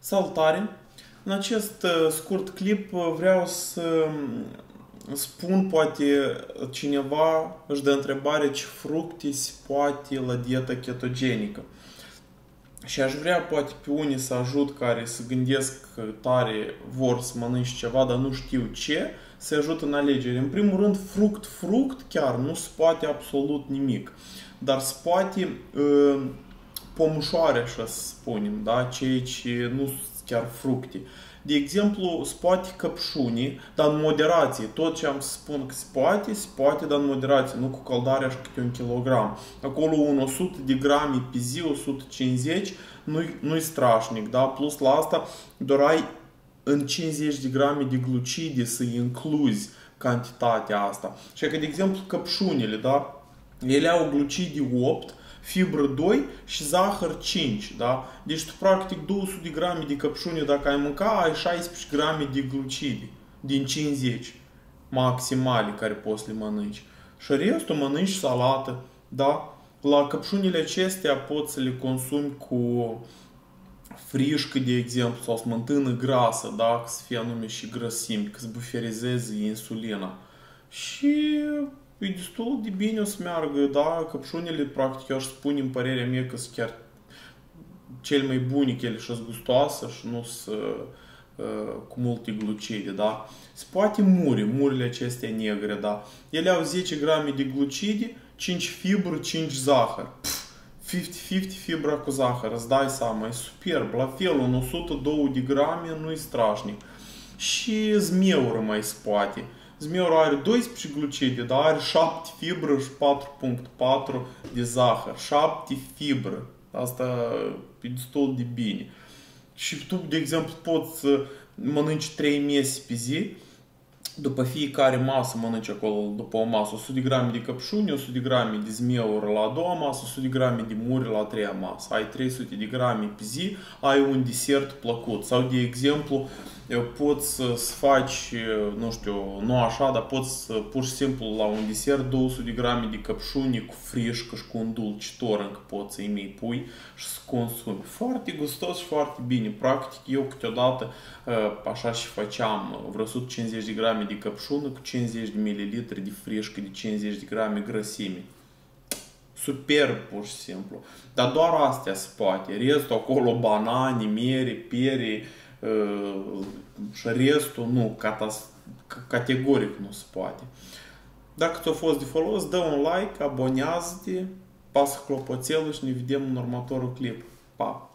Salutare! În acest scurt clip vreau să spun, poate cineva își dă întrebare ce fructe se poate la dieta ketogenică. Și aș vrea poate pe unii să ajut care se gândesc că tare vor să mănânci ceva, dar nu știu ce, să ajut în alegere. În primul rând, fruct chiar nu se poate absolut nimic. Dar se poate pomușoare, așa să spunem, da? Ceea ce nu sunt chiar fructe. De exemplu, se poate căpșuni, dar în moderație. Tot ce am să spun că se poate, dar în moderație, nu cu căldarea și câte un kilogram. Acolo un 100 de grame pe zi, 150, nu-i strașnic, da? Plus la asta, doar ai în 50 de grame de glucide să incluzi cantitatea asta. Și că, de exemplu, căpșunile, da? Ele au glucide 8, fibră 2 și zahăr 5, da? Deci tu practic 200 de grame de căpșune dacă ai mânca, ai 16 grame de glucide din 50 maximale care poți le mănânci. Și restul mănânci salată, da? La căpșunile acestea poți să le consumi cu frișcă, de exemplu, sau smântână grasă, da? Să fie anume și grăsimi, că să buferizeze insulina. Și e destul de bine o să meargă, da? Căpșunile, practic, eu aș spune în părerea mea că sunt chiar cel mai bune, că ele și-s gustoasă și nu sunt cu multe glucide, da? Se poate murile acestea negre, da? Ele au 10 grame de glucide, 5 fibră, 5 zahăr. 50-50 fibra cu zahăr, îți dai seama, e superb. La fel, un 102 de grame nu-i strașnic. Și zmeură mai se poate. Zmeură are 12 glucide, dar are 7 fibră și 4,4 de zahăr. 7 fibră. Asta e destul de bine. Și tu, de exemplu, poți să mănânci 3 mese pe zi. După fiecare masă mănânci acolo, după o masă, 100 de grame de căpșuni, 100 de grame de zmeură la a doua masă, 100 de grame de muri la a treia masă. Ai 300 de grame pe zi, ai un desert plăcut. Sau, de exemplu, poți să faci, nu știu, nu așa, dar poți pur și simplu la un desert 200 de grame de căpșuni cu frișcă și cu un dulcitor încă poți să-i mai pui și să consumi. Foarte gustos și foarte bine. Practic, eu câteodată așa și făceam vreo 150 de grame de căpșună cu 50 de ml de frișcă de 50 de grame grăsime. Superb, pur și simplu. Dar doar astea se poate. Restul acolo, banane, mere, pere, și restul nu, categoric nu se poate. Dacă ți-a fost de folos, dă un like, abonează-te, pasă clopoțelul și ne vedem în următorul clip. Pa!